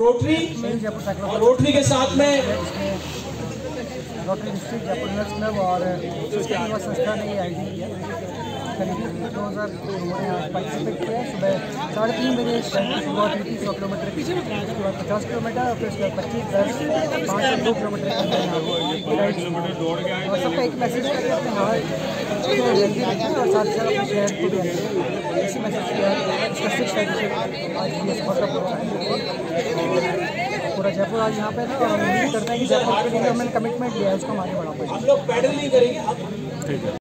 Rotary और rotary के साथ में Rotary district Jaipur Universe club और उसके युवा संस्था ने ये आयोजन किया। करीब 2000 लोगों ने आज पार्टिसिपेट किया। सुबह 3:30 बजे शुरुआत हुई थी 100 किलोमीटर की, उसके बाद 50 किलोमीटर और फिर उसके बाद 25, 10, 5 और 2 किलोमीटर और सबका एक मैसेज करके अपने हाथ को हेल्दी रखें और साथ ही साथ अपने शहर को भी हेल्दी। इसी मैसेज के इसका 6th एडिशन आज ये सफर का पूरा जयपुर आज यहाँ पे था और हम उम्मीद करते हैं कि जयपुर के लिए हमने कमिटमेंट लिया है उसको हम आगे बढ़ा पाएंगे। हम लोग पैडल नहीं करेंगे।